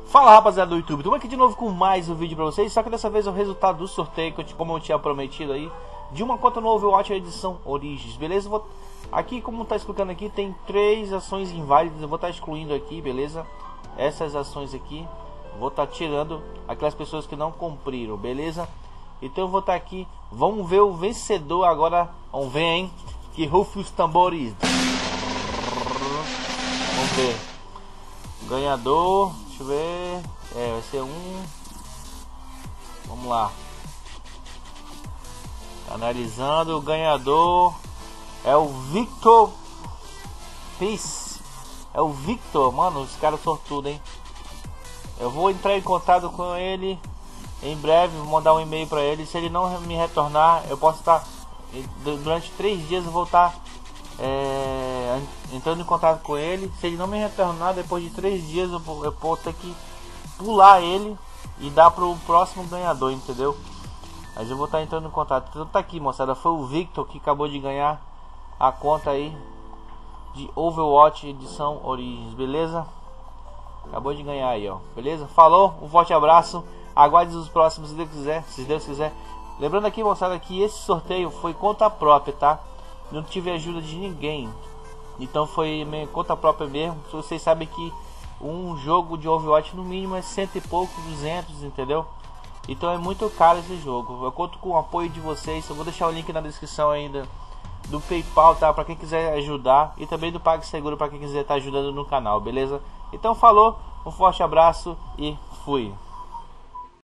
Fala rapaziada do YouTube, estamos aqui de novo com mais um vídeo pra vocês. Só que dessa vez é o resultado do sorteio, como eu tinha prometido aí, de uma conta no Overwatch edição Origins, beleza? Aqui, como tá explicando aqui, tem 3 ações inválidas. Eu vou estar excluindo aqui, beleza? Essas ações aqui, vou estar tirando aquelas pessoas que não cumpriram, beleza? Então eu vou estar aqui, vamos ver o vencedor agora. Vamos ver, hein? Que rufem os tambores. Vamos ver. Ganhador, deixa eu ver. Vai ser um. Vamos lá. Analisando, o ganhador é o Victor Peace. É o Victor, mano, os caras sortudos, hein? Eu vou entrar em contato com ele em breve, vou mandar um e-mail para ele. Se ele não me retornar, eu posso estar durante 3 dias eu vou estar entrando em contato com ele. Se ele não me retornar depois de 3 dias, eu vou ter que pular ele e dar para o próximo ganhador, entendeu? Mas eu vou estar entrando em contato. Então tá aqui, moçada, foi o Victor que acabou de ganhar a conta aí de Overwatch edição Origins, beleza? Acabou de ganhar aí, ó, beleza? Falou, um forte abraço. Aguarde os próximos, se Deus quiser. Lembrando aqui, moçada, que esse sorteio foi conta própria, tá? Não tive ajuda de ninguém. Então foi minha conta própria mesmo. Vocês sabem que um jogo de Overwatch no mínimo é 100 e pouco, 200, entendeu? Então é muito caro esse jogo. Eu conto com o apoio de vocês. Eu vou deixar o link na descrição ainda do PayPal, tá? Para quem quiser ajudar, e também do PagSeguro para quem quiser estar ajudando no canal, beleza? Então falou, um forte abraço e fui.